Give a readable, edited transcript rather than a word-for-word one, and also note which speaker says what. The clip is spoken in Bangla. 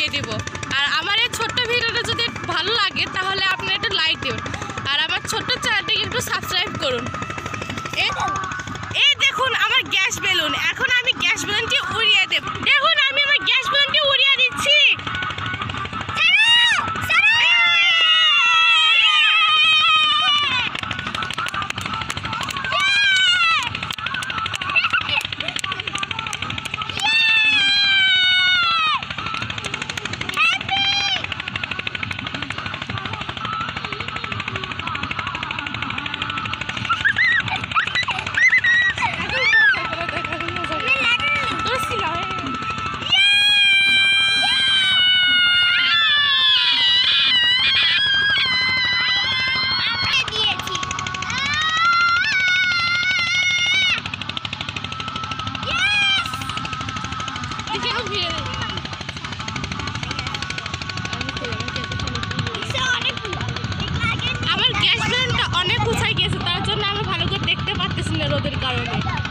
Speaker 1: উড়িয়ে দেব। আর আমার এই ছোট্ট ভিডিওটা যদি ভালো লাগে তাহলে আপনারা একটু লাইক দেবেন আর আমার ছোট্ট চ্যানেলটিকে একটু সাবস্ক্রাইব করুন। এই দেখুন আমার গ্যাস বেলুন, এখন আমি গ্যাস বেলুনটি উড়িয়ে দেব। দেখুন আমি আমার গ্যাস বেলুনটি উড়িয়ে দিচ্ছি। আমার গ্যাস বেলুনটা অনেক উঁচাই গেছে, তার জন্য আমি ভালো করে দেখতে পারতেছি না রোদের কারণে।